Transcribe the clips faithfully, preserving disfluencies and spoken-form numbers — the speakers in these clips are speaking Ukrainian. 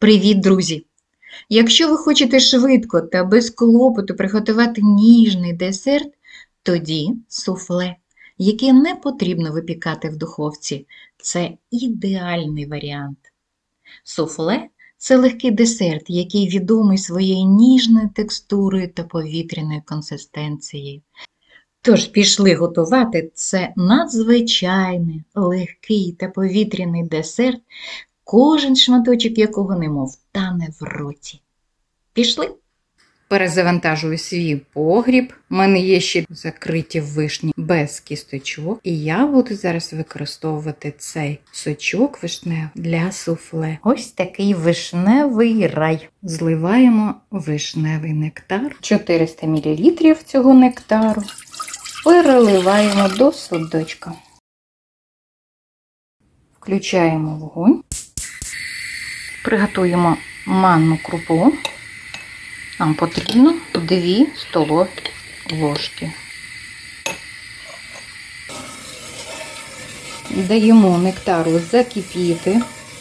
Привіт, друзі! Якщо ви хочете швидко та без клопоту приготувати ніжний десерт, тоді суфле, яке не потрібно випікати в духовці. Це ідеальний варіант. Суфле – це легкий десерт, який відомий своєю ніжною текстурою та повітряною консистенцією. Тож пішли готувати це надзвичайний, легкий та повітряний десерт, кожен шматочок якого немов тане в роті. Пішли? Перезавантажую свій погріб. У мене є ще закриті вишні без кісточок. І я буду зараз використовувати цей сочок вишневий для суфле. Ось такий вишневий рай. Зливаємо вишневий нектар. чотириста мілілітрів цього нектару. Переливаємо до судочка. Включаємо вогонь. Приготуємо манну крупу. Нам потрібно дві столові ложки. Даємо нектару закипіти.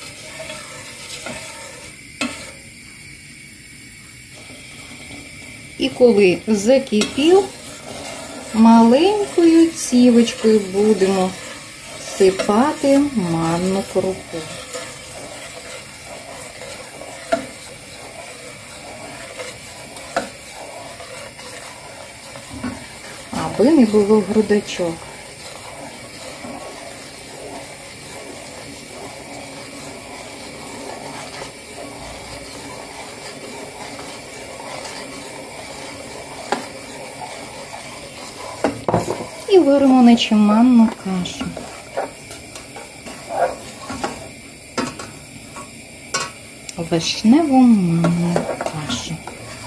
І коли закипів, маленькою цівочкою будемо всипати манну крупу. Аби не було грудочок. І варимо наче манну кашу. Вишневу манну кашу.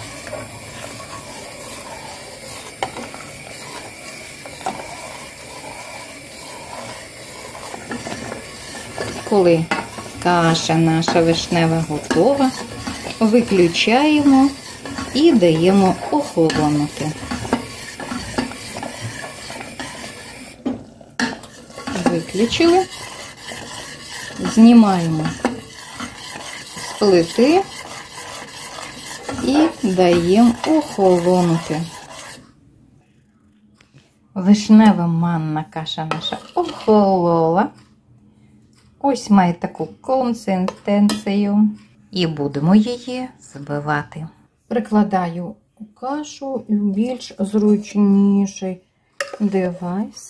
Коли каша наша вишнева готова, виключаємо і даємо охолонути. Виключили, знімаємо з плити і даємо охолонути. Вишнева манна каша наша охолола. Ось має таку консистенцію. І будемо її збивати. Прикладаю кашу в більш зручніший девайс.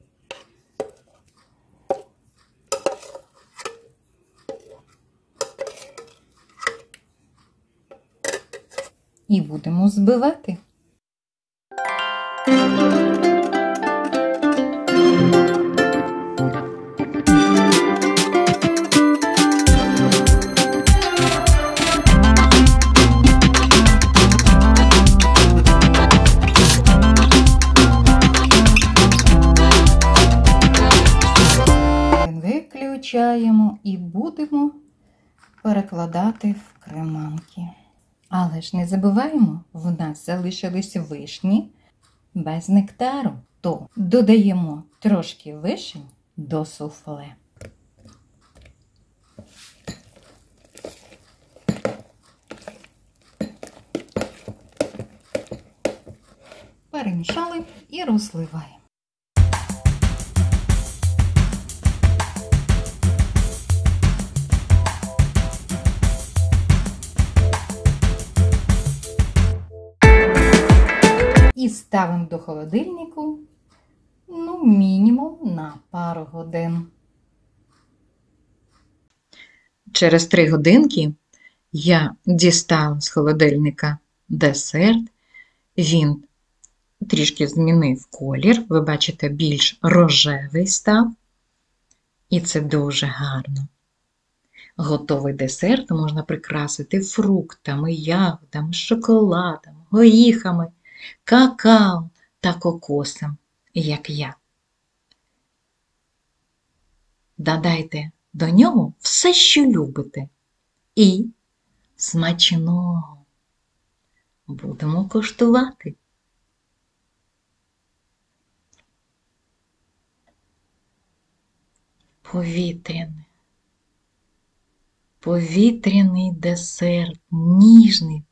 І будемо збивати. Виключаємо і будемо перекладати в креманки. Але ж не забуваємо, в нас залишились вишні без нектару. То додаємо трошки вишень до суфле. Перемішали і розливаємо. І ставимо до холодильнику, ну, мінімум на пару годин. Через три годинки я дістала з холодильника десерт. Він трішки змінив колір. Ви бачите, більш рожевий став. І це дуже гарно. Готовий десерт можна прикрасити фруктами, ягодами, шоколадом, горіхами, какао та кокосом, як я. Додайте до нього все, що любите. І смачного. Будемо коштувати. Повітряне, Повітряний десерт, ніжний,